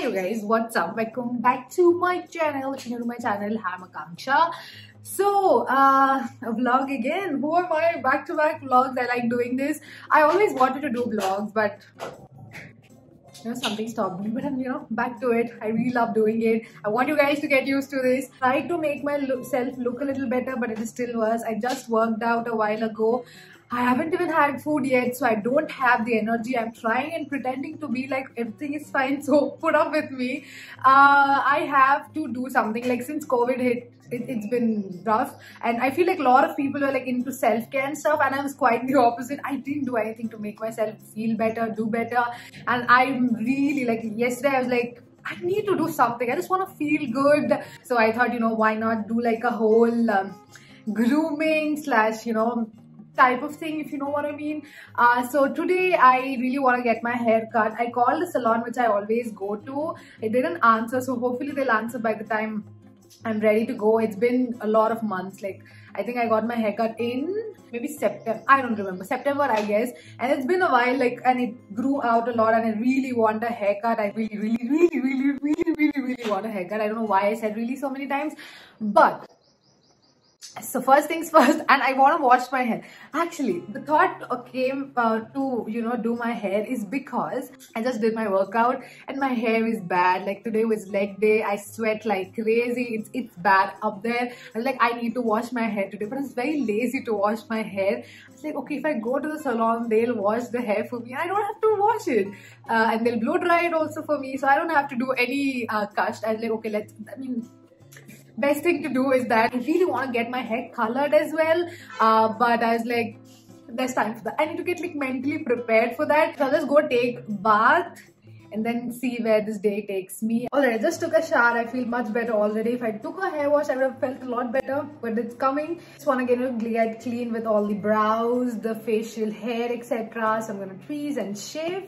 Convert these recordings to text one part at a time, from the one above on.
you guys, what's up? Welcome back to my channel. If you're new to my channel, I'm Akanksha. So, a vlog again. Who am I? Back-to-back vlogs. I like doing this. I always wanted to do vlogs, but something stopped me. But I'm back to it. I really love doing it. I want you guys to get used to this. I tried to make myself look a little better, but it is still worse. I just worked out a while ago. I haven't even had food yet, so I don't have the energy. I'm trying and pretending to be like everything is fine, so put up with me. I have to do something. Like since COVID hit, it's been rough, and I feel like a lot of people are like into self-care and stuff, and I was quite the opposite. I didn't do anything to make myself feel better, do better, and I'm really like, yesterday I was like, I need to do something. I just want to feel good. So I thought, why not do like a whole grooming slash, type of thing, if you know what I mean. So today I really want to get my hair cut. I called the salon which I always go to. It didn't answer, so hopefully they'll answer by the time I'm ready to go. It's been a lot of months. Like I think I got my haircut in maybe September. I don't remember. September, I guess. And it's been a while, like, and it grew out a lot, and I really want a haircut. I really want a haircut. I don't know why I said really so many times, but so first things first, and I want to wash my hair. Actually, the thought came to do my hair is because I just did my workout and my hair is bad. Like today was leg day. I sweat like crazy. It's bad up there. I was like, I need to wash my hair today, but I was very lazy to wash my hair. I was like, okay, if I go to the salon, they'll wash the hair for me. I don't have to wash it, and they'll blow dry it also for me, so I don't have to do any cut. I was like, okay, best thing to do is that I really want to get my hair colored as well, but I was like, there's time for that. I need to get like mentally prepared for that. So I'll just go take bath and then see where this day takes me. Alright, I just took a shower. I feel much better already. If I took a hair wash, I would have felt a lot better, but it's coming. Just want to get clean with all the brows, the facial hair, etc. So I'm gonna tweeze and shave.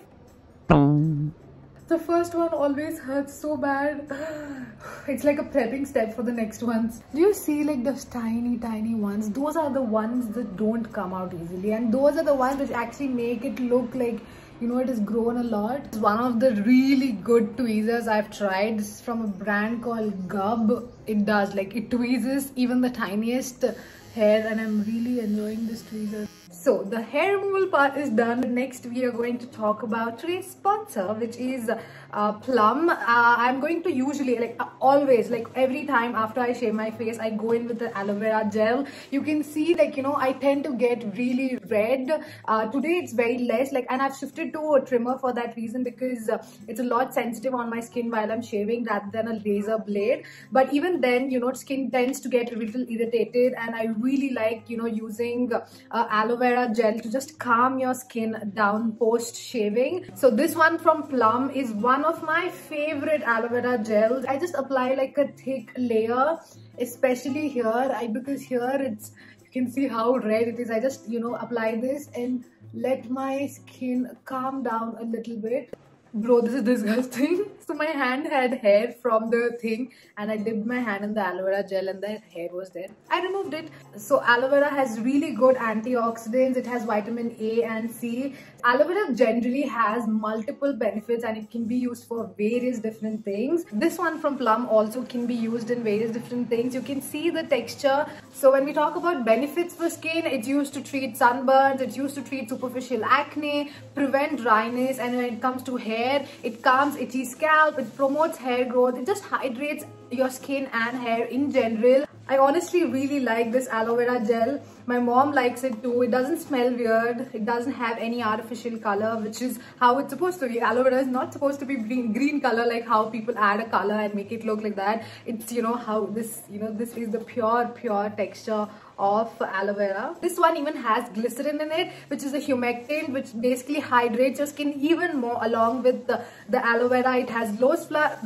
The first one always hurts so bad. It's like a prepping step for the next ones. Do you see like those tiny ones? Those are the ones that don't come out easily, and those are the ones which actually make it look like it has grown a lot. It's one of the really good tweezers I've tried. This is from a brand called Gub. It does, like, it tweezes even the tiniest hair, and I'm really enjoying this tweezer. So the hair removal part is done. Next we are going to talk about today's sponsor, which is Plum. I'm going to usually, always, every time after I shave my face, I go in with the aloe vera gel. You can see, I tend to get really red. Today it's very less, and I've shifted to a trimmer for that reason, because it's a lot sensitive on my skin while I'm shaving rather than a razor blade. But even then, skin tends to get a little irritated, and I really like, using aloe vera gel to just calm your skin down post shaving. So this one from Plum is one of my favorite aloe vera gels. I just apply like a thick layer, especially here, because here you can see how red it is. I just apply this and let my skin calm down a little bit. Bro, this is disgusting. So my hand had hair from the thing, and I dipped my hand in the aloe vera gel and the hair was there. I removed it. So aloe vera has really good antioxidants. It has vitamin A and C. Aloe vera generally has multiple benefits, and it can be used for various different things. This one from Plum also can be used in various different things. You can see the texture. So when we talk about benefits for skin, it's used to treat sunburns, it's used to treat superficial acne, prevent dryness, and when it comes to hair, it calms itchy scalp, it promotes hair growth, it just hydrates your skin and hair in general. I honestly really like this aloe vera gel. My mom likes it too. It doesn't smell weird. It doesn't have any artificial color, which is how it's supposed to be. Aloe vera is not supposed to be green color, like how people add a color and make it look like that. It's how this this is the pure texture of aloe vera. This one even has glycerin in it, which is a humectant, which basically hydrates your skin even more. Along with the aloe vera, it has rose flower.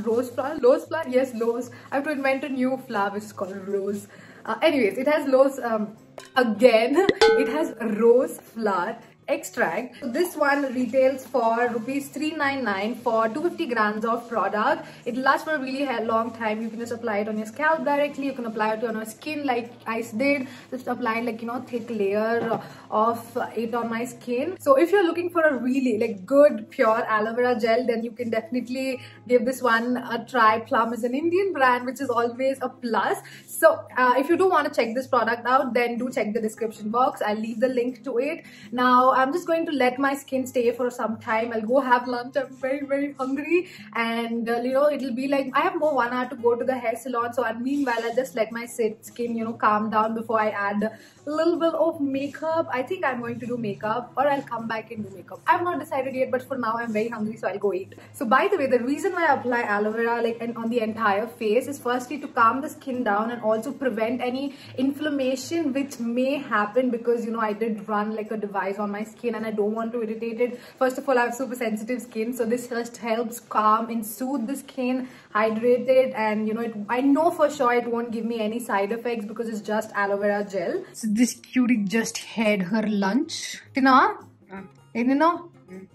Yes, rose. I have to invent a new flower which is called rose. Anyways, it has rose. Again, it has rose flower. extract. So this one retails for rupees 399 for 250 grams of product. It lasts for a really long time. You can just apply it on your scalp directly. You can apply it on your skin like I did. Just apply like, you know, thick layer of it on my skin. So if you're looking for a really like good pure aloe vera gel, then you can definitely give this one a try. Plum is an Indian brand, which is always a plus. So if you do want to check this product out, then do check the description box. I'll leave the link to it. Now I'm just going to let my skin stay for some time. I'll go have lunch. I'm very hungry, and you know, it'll be like I have more 1 hour to go to the hair salon. So meanwhile, I'll just let my skin, you know, calm down before I add a little bit of makeup. I think I'm going to do makeup, or I'll come back and do makeup. I've not decided yet, but for now I'm very hungry, so I'll go eat. So by the way, the reason why I apply aloe vera like on the entire face is firstly to calm the skin down and also prevent any inflammation which may happen, because you know, I did run like a device on my skin and I don't want to irritate it. First of all, I have super sensitive skin, so this just helps calm and soothe the skin, hydrate it, and you know, I know for sure it won't give me any side effects because it's just aloe vera gel. So this cutie just had her lunch. Tina? Now?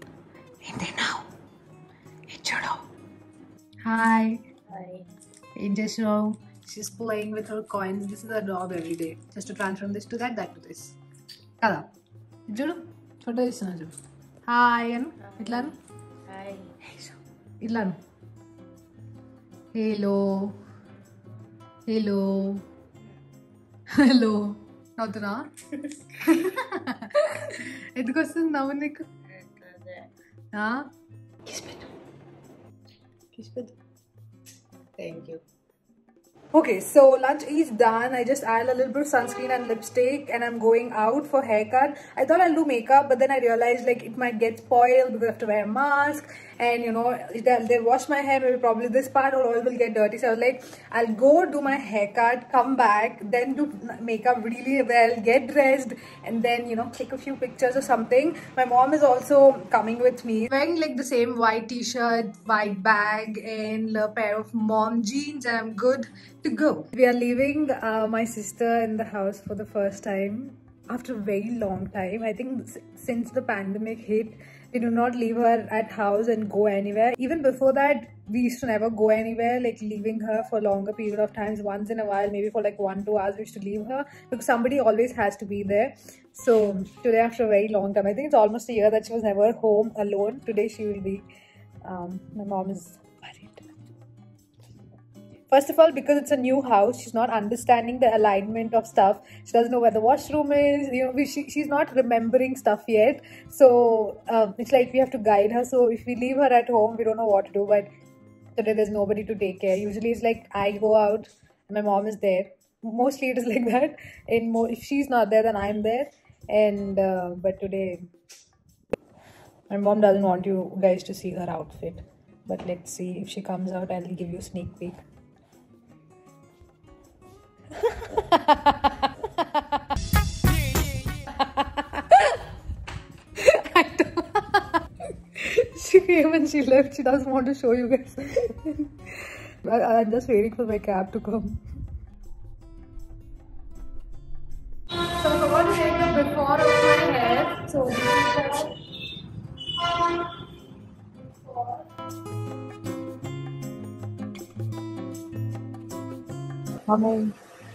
Hi. Hi. She's playing with her coins. This is her job every day. Just to transform this to that to this. Kada. Judu. Chota isna judu. Hi. Anu. Itlanu. Hi. Itlanu. Hello. Hello. Hello. Nautuna. ఎందుకు వస్తుంది నవ్వు నీకు? Kiss పెట్టు. Kiss పెట్టు. Thank you. Okay, so lunch is done. I just added a little bit of sunscreen and lipstick and I'm going out for haircut. I thought I'll do makeup, but then I realized like it might get spoiled because I have to wear a mask, and you know, they'll wash my hair, maybe probably this part or all will get dirty. So I was like, I'll go do my haircut, come back, then do makeup really well, get dressed, and then, you know, take a few pictures or something. My mom is also coming with me. Wearing like the same white t-shirt, white bag, and a pair of mom jeans, and I'm good to go. We are leaving my sister in the house for the first time after a very long time. I think since the pandemic hit, we do not leave her at house and go anywhere. Even before that, we used to never go anywhere, like leaving her for a longer period of times. Once in a while, maybe for like 1-2 hours, we used to leave her because somebody always has to be there. So today, after a very long time, I think it's almost a year that she was never home alone. Today she will be. My mom is worried. First of all, because it's a new house, she's not understanding the alignment of stuff. She doesn't know where the washroom is. You know, she's not remembering stuff yet. So it's like we have to guide her. So if we leave her at home, we don't know what to do. But today there's nobody to take care. Usually it's like I go out, my mom is there. Mostly it is like that. And if she's not there, then I'm there. And but today, my mom doesn't want you guys to see her outfit. But let's see, if she comes out, I'll give you a sneak peek. She came and she left. She doesn't want to show you guys. I'm just waiting for my cab to come. So I forgot to take the before of my hair. So this is the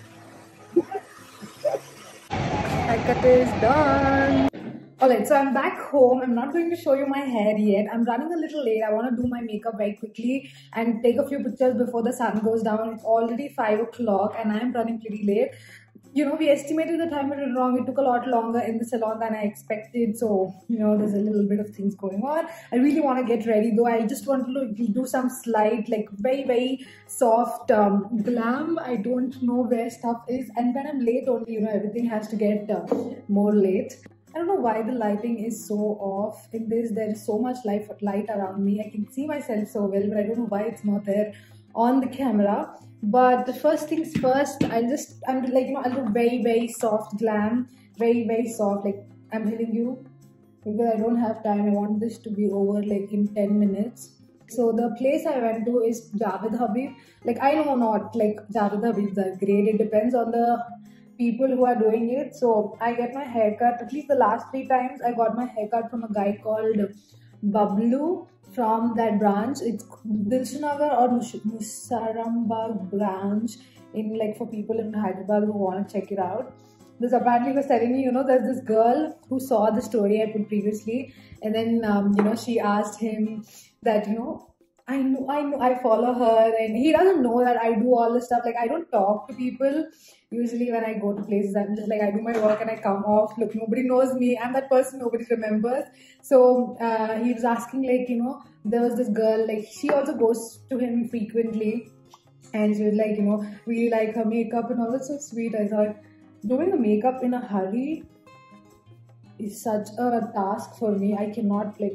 haircut is done. Alright, so I'm back home. I'm not going to show you my hair yet. I'm running a little late. I want to do my makeup very quickly and take a few pictures before the sun goes down. It's already 5 o'clock and I'm running pretty late. You know, we estimated the time, but it was wrong. It took a lot longer in the salon than I expected. So, you know, there's a little bit of things going on. I really want to get ready though. I just want to do some slight, like very soft glam. I don't know where stuff is. And when I'm late only, you know, everything has to get more late. I don't know why the lighting is so off in this. There is so much light around me. I can see myself so well, but I don't know why it's not there on the camera. But the first things first, I'm like, you know, I'll do very soft glam, very soft, like I'm telling you, because I don't have time. I want this to be over like in 10 minutes. So the place I went to is Javed Habib. Like, I know not like Javed Habibs are great. It depends on the people who are doing it. So I get my haircut, at least the last 3 times I got my haircut from a guy called Bablu from that branch. It's Dilshanagar or Musarambag branch in, like, for people in Hyderabad who want to check it out. This apparently was telling me, there's this girl who saw the story I put previously, and then she asked him that, I follow her, and he doesn't know that I do all this stuff. Like, I don't talk to people. Usually when I go to places, I'm just like, I do my work and I come off. Look, nobody knows me. I'm that person nobody remembers. So he was asking, like, there was this girl, like, she also goes to him frequently. And she was like, really like her makeup and all. That's so sweet. I thought, doing the makeup in a hurry is such a task for me. I cannot, like,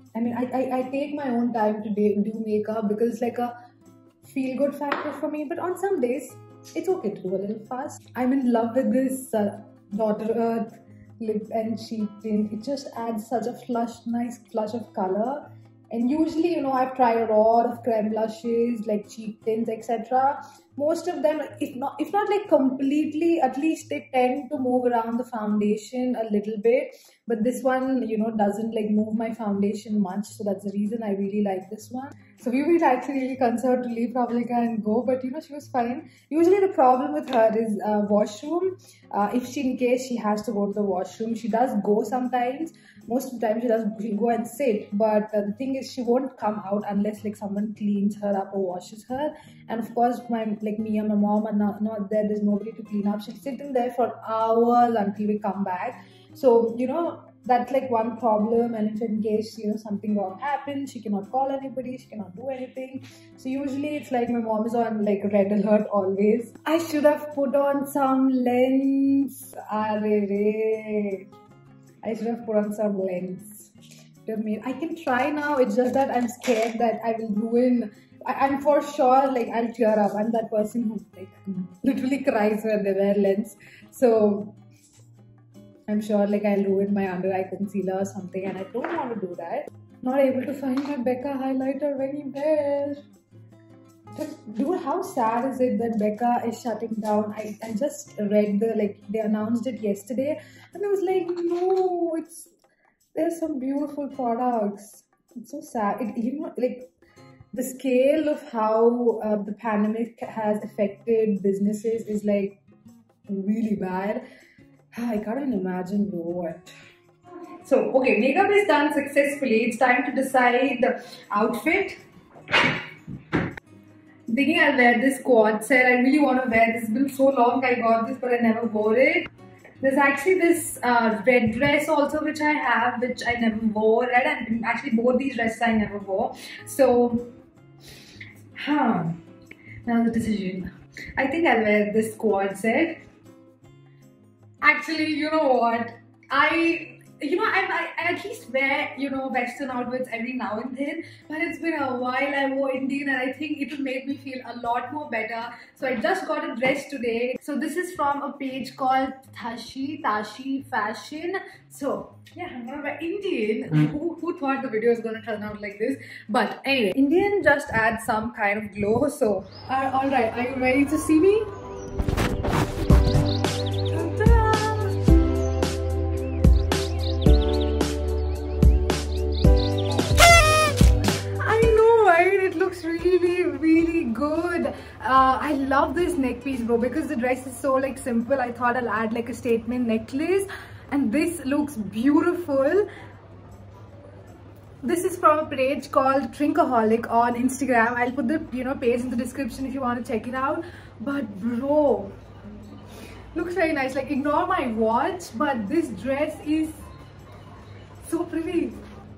I take my own time to do makeup because it's like a feel-good factor for me. But on some days, it's okay to do a little fast. I'm in love with this Daughter Earth lip and cheek tint. It just adds such a nice flush of color. And usually, I've tried a lot of creme blushes, like cheek tints, etc. Most of them, if not like completely, at least they tend to move around the foundation a little bit. But this one, doesn't like move my foundation much. So that's the reason I really like this one. So we were actually really concerned to leave Pravalika and go, but she was fine. Usually the problem with her is washroom. If in case she has to go to the washroom, she does go sometimes. Most of the time she'll go and sit, but the thing is she won't come out unless like someone cleans her up or washes her. And of course me and my mom are not there. There's nobody to clean up. She's sitting there for hours until we come back. So that's like one problem. And if in case something wrong happens, she cannot call anybody, she cannot do anything. So usually it's like my mom is on like red alert always. I should have put on some lens. I should have put on some lens. I can try now. It's just that I'm scared that I will ruin. I'm for sure like I'll tear up. I'm that person who like literally cries when they wear lens. So I'm sure like I'll ruin my under eye concealer or something, and I don't want to do that. Not able to find my Becca highlighter anywhere. Dude, how sad is it that Becca is shutting down? I just read they announced it yesterday, and I was like, no, there's some beautiful products. It's so sad. Like the scale of how the pandemic has affected businesses is like really bad. I can't even imagine what. So, okay, makeup is done successfully. It's time to decide the outfit. Thinking I'll wear this quad set. I really want to wear this. It's been so long I got this, but I never wore it. There's actually this red dress also which I have, which I never wore. Red and actually both these dresses I never wore. So, now the decision. I think I'll wear this quad set. Actually, you know what? I at least wear, Western outfits every now and then. But it's been a while I wore Indian, and I think it will make me feel a lot more better. So I just got a dress today. So this is from a page called Tashi Fashion. So yeah, I'm gonna wear Indian. Who thought the video was gonna turn out like this? But anyway, Indian just adds some kind of glow. So alright, are you ready to see me? Really good. I love this neck piece, bro, because the dress is so like simple. I thought I'll add like a statement necklace, and this looks beautiful. This is from a page called Trinkaholic on Instagram. I'll put the page in the description if you want to check it out. But bro, looks very nice. Like, ignore my watch, but this dress is so pretty.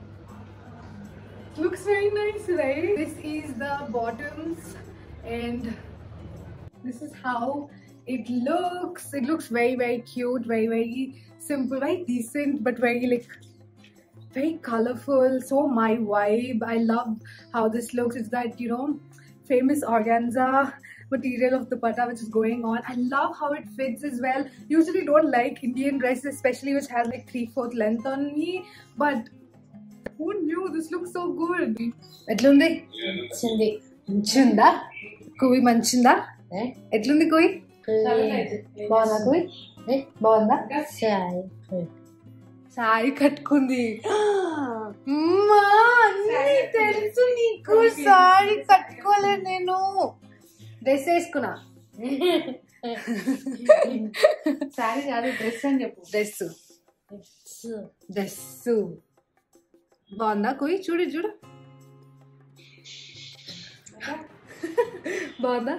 Looks very nice, right? This is the bottoms, and this is how it looks. It looks very, very cute, very, very simple, very decent, but very colorful. So my vibe. I love how this looks. It's that famous organza material of the dupatta which is going on. I love how it fits as well. Usually don't like Indian dresses, especially which has like 3/4 length on me, but who knew? This looks so good. Etlundi? Manchunda. Kuvi manchunda? Etlundi kuvi? బాగుందా కుయ్ బాగుందా sorry కట్టుకుంది అమ్మా అన్నీ తెలుసు నీకు sorry కట్టుకోలేదు నేను dress వేసుకున్నా sorry కాదు డ్రెస్ అని చెప్పు డ్రెస్ బాగుందా కుయ్ చూడు చూడు బాగుందా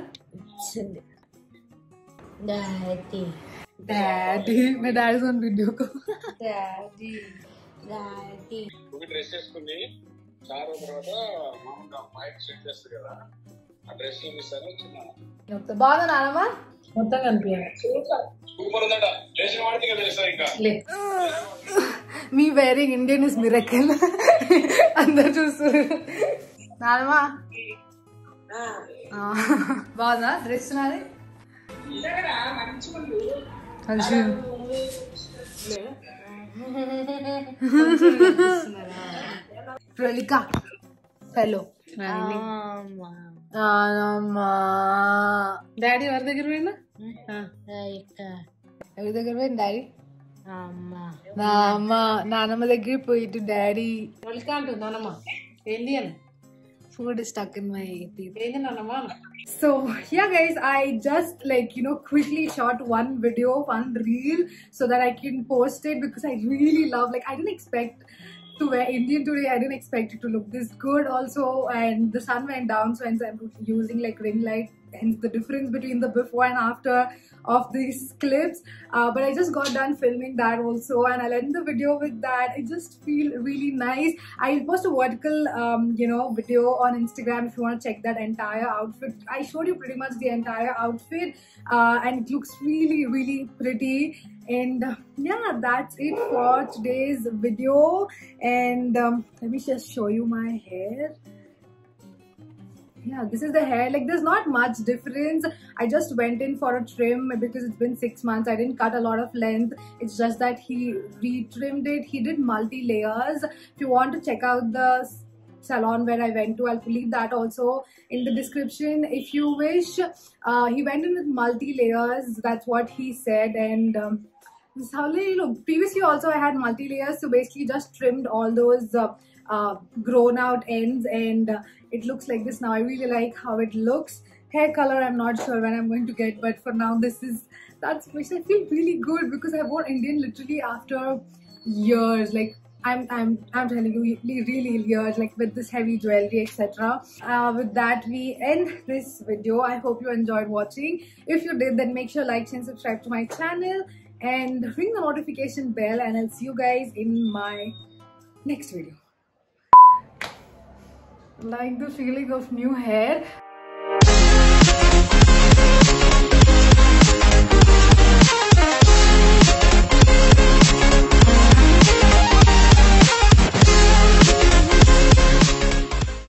Daddy. Daddy. My dad is on video call. Daddy. Dress వేసుకుని చారు తర్వాత మామూలుగా మైక్ సెట్ చేస్తారు కదా ఆ డ్రెస్ చూపిస్తాను వచ్చిన బాగుందా నానమ్మ మొత్తం కనిపించాలి సూపర్ ఉందట చేసిన వాడికి ఇంకా తెలుస్తారు ఇంకా మీ వేరింగ్ ఇండియన్ ఇస్ మిరకల్ అందరు చూస్తారు నానమ్మ బాగుందా డ్రెస్ నాది ప్రలిక హలో డాడీ ఎవరి దగ్గర పోయినా ఎవరి దగ్గర పోయింది డాడీ నానమ్మ దగ్గర పోయిட்டு డాడీ ప్రలిక అంటుంది నానమ్మ ఏంది అని food is stuck in my teeth. ఏంది నానమ్మ So yeah guys, I just quickly shot one video, one reel so that I can post it because I really love, I didn't expect to wear Indian today. I didn't expect it to look this good also, and the sun went down, so hence I'm using ring light, hence the difference between the before and after of these clips. But I just got done filming that also, and I'll end the video with that. I just feel really nice. I'll post a vertical video on Instagram if you want to check that entire outfit. I showed you pretty much the entire outfit, and it looks really really pretty. And yeah, that's it for today's video. And let me just show you my hair. Yeah, this is the hair. There's not much difference. I just went in for a trim because it's been 6 months. I didn't cut a lot of length. It's just that he re-trimmed it. He did multi-layers. If you want to check out the salon where I went to, I'll leave that also in the description if you wish. He went in with multi-layers. That's what he said. And this is how they look. Previously also I had multi-layers, so basically just trimmed all those grown out ends, and it looks like this now. I really like how it looks. Hair color I'm not sure when I'm going to get, but for now that's which I feel really good because I wore Indian literally after years. I'm telling you, really years, with this heavy jewelry, etc. With that, we end this video. I hope you enjoyed watching. If you did, then make sure like and subscribe to my channel and ring the notification bell, and I'll see you guys in my next video. Like the feeling of new hair.